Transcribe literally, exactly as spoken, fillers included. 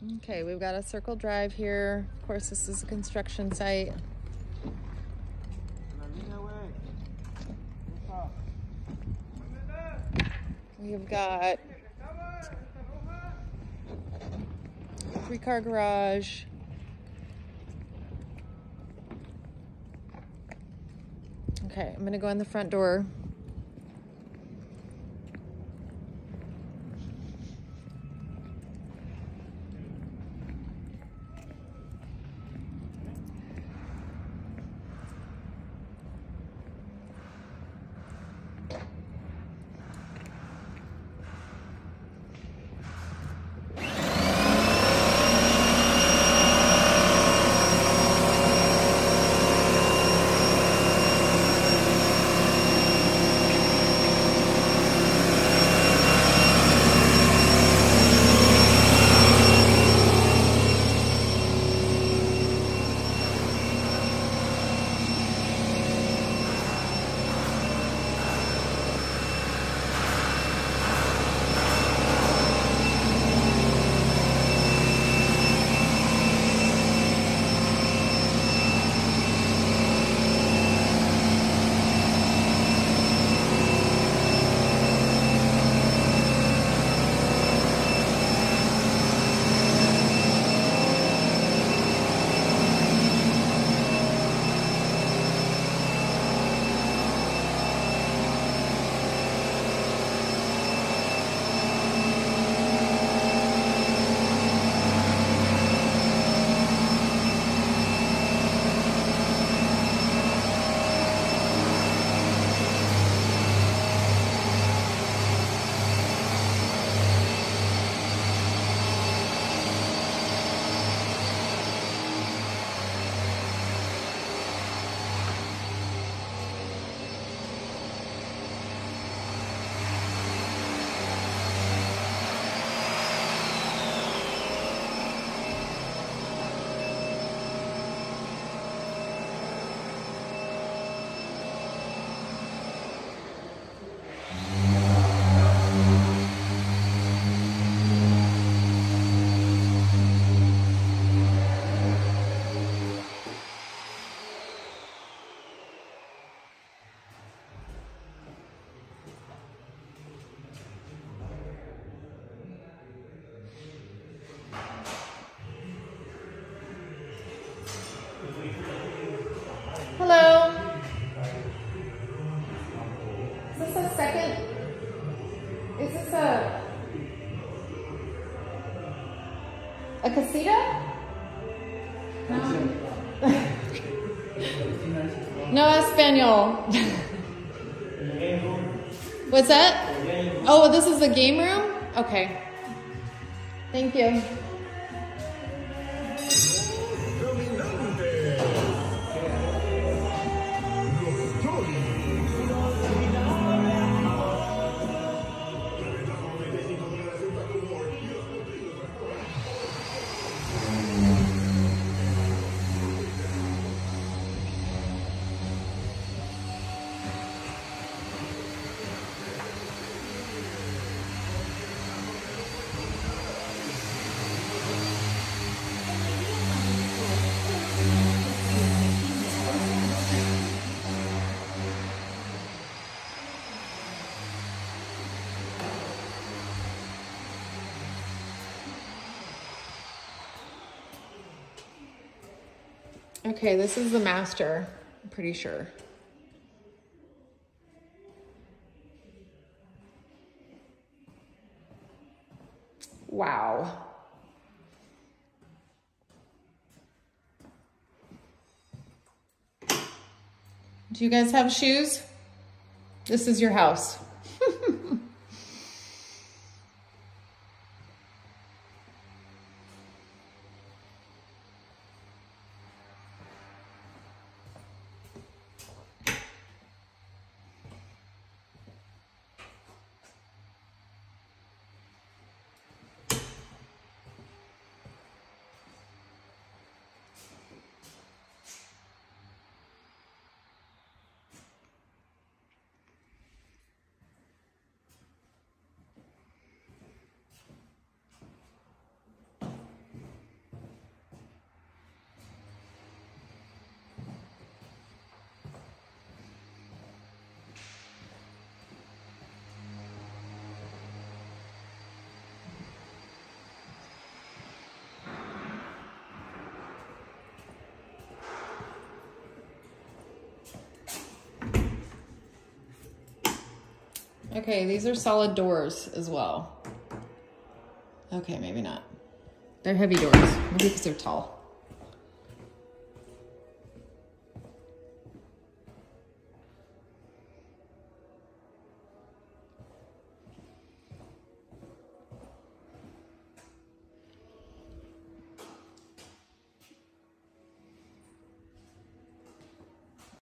Okay, we've got a circle drive here. Of course, this is a construction site. We've got a three-car garage. Okay, I'm gonna go in the front door. Hello. Is this a second? Is this a a casita? No. No Espanol. What's that? Oh, this is the game room? Okay. Thank you. Okay, this is the master, I'm pretty sure. Wow. Do you guys have shoes? This is your house. Okay, these are solid doors as well. Okay, maybe not. They're heavy doors, maybe because they're tall.